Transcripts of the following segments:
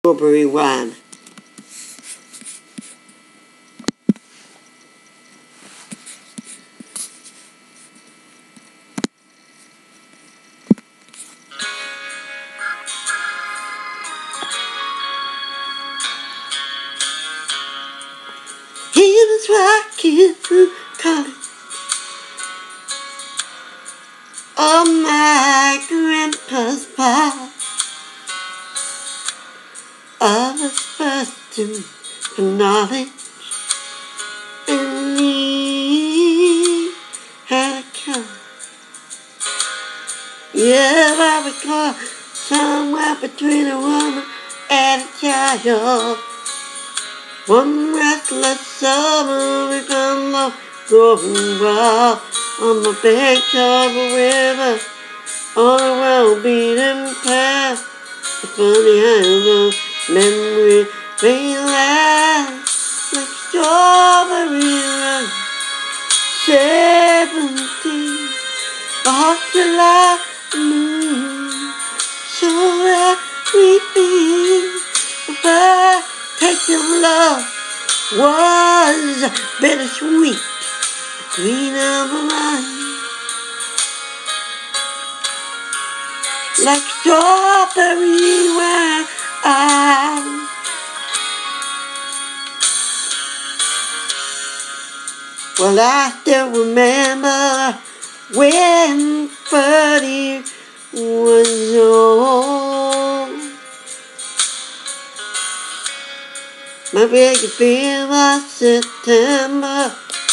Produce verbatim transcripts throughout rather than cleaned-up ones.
Strawberry wine. He was walking through college on my grandpa's part. I was thirsting for knowledge, and he had a car. Yeah, I recall somewhere between a woman and a child. One restless summer we found love growing wild on the bank of a river, on a well-beaten path. It's funny how the memory may last like strawberry wine. Seventeen, the hot July moon, so everything about taste of love was bittersweet, the green of the line, like strawberry wine. Well, I still remember when Bertie was old. My biggest fear was September,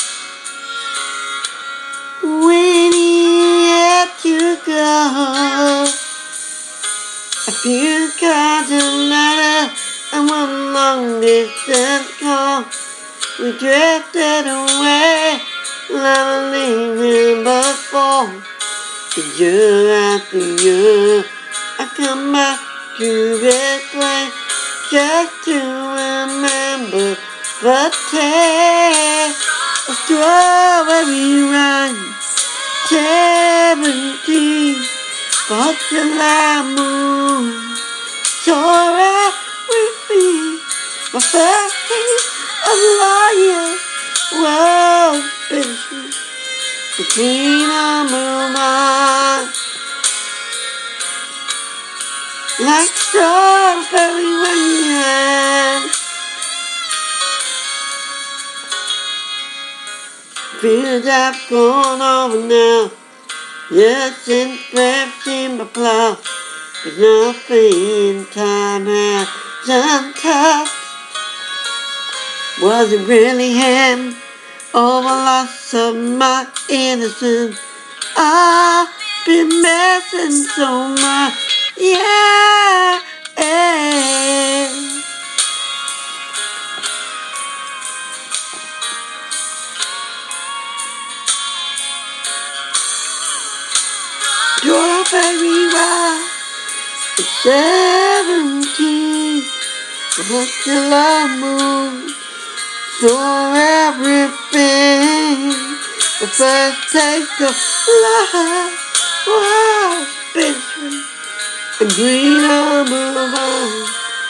when he had to go. A few cards and letters and one long distance call. We drifted away, never leaving before. The year after year, I come back to this place just to remember the taste of strawberry wine. Seventeen, but July moon, so everything. My first taste of life was bittersweet, the green of my like strawberry wine. Feels I've gone over now. Yes, since left seemed to plow, but nothing in time has untouched. Was it really him, or the loss of my innocence? I've been missing so much, yeah. Strawberry wine, seventeen, but July moon, so everything. The first taste of life was bittersweet, and green on my mind,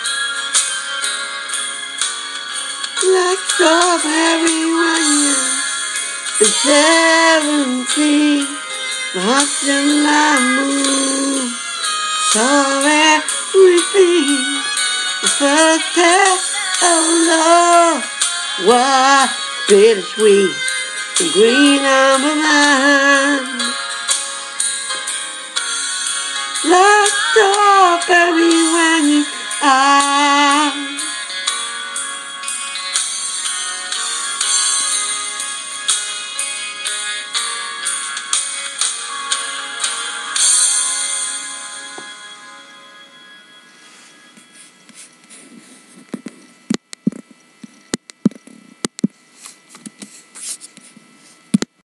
like strawberry wine. And seventeen, but July moon, so everything. The first taste of love was bittersweet, and green on my mind.